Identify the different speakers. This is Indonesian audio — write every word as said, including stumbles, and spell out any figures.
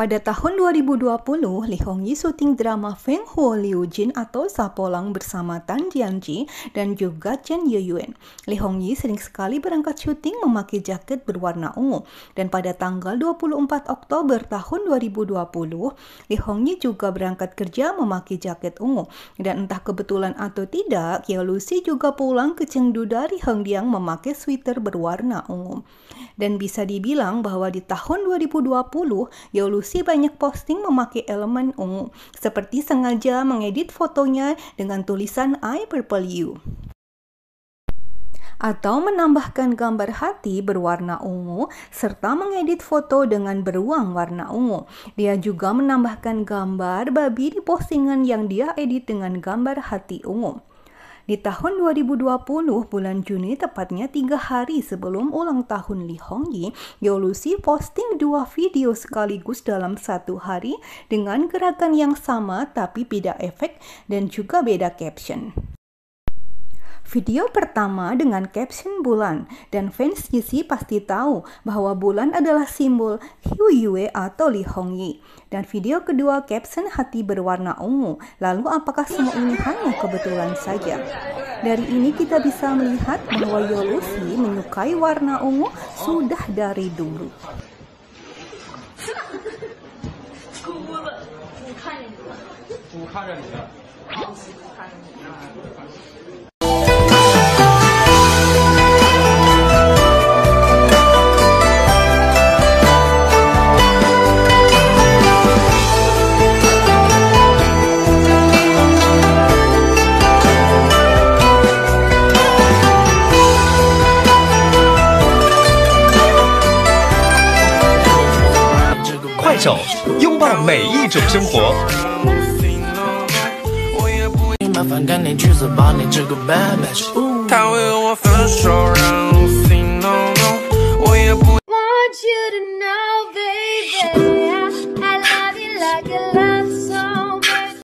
Speaker 1: Pada tahun dua ribu dua puluh, Lee Hong-yi syuting drama Feng Huo Liu Jin atau Sapolang bersama Tan Jianji dan juga Chen Yeyuan. Lee Hong-yi sering sekali berangkat syuting memakai jaket berwarna ungu. Dan pada tanggal dua puluh empat Oktober tahun dua ribu dua puluh, Lee Hong-yi juga berangkat kerja memakai jaket ungu. Dan entah kebetulan atau tidak, Ye Lucy juga pulang ke Chengdu dari Hengdiang memakai sweater berwarna ungu. Dan bisa dibilang bahwa di tahun dua ribu dua puluh, Ye Lucy banyak posting memakai elemen ungu, seperti sengaja mengedit fotonya dengan tulisan I Purple You, atau menambahkan gambar hati berwarna ungu, serta mengedit foto dengan beruang warna ungu. Dia juga menambahkan gambar babi di postingan yang dia edit dengan gambar hati ungu. Di tahun dua ribu dua puluh, bulan Juni, tepatnya tiga hari sebelum ulang tahun Lee Hong-yi, Ye Lucy posting dua video sekaligus dalam satu hari dengan gerakan yang sama tapi beda efek dan juga beda caption. Video pertama dengan caption bulan, dan fans Yeezy pasti tahu bahwa bulan adalah simbol Hyu Yue atau Lee Hong-yi. Dan video kedua caption hati berwarna ungu. Lalu apakah semua ini hanya kebetulan saja? Dari ini kita bisa melihat bahwa Ye Lucy menyukai warna ungu sudah dari dulu.
Speaker 2: 快手，拥抱每一种生活。
Speaker 3: 他为我分手，让我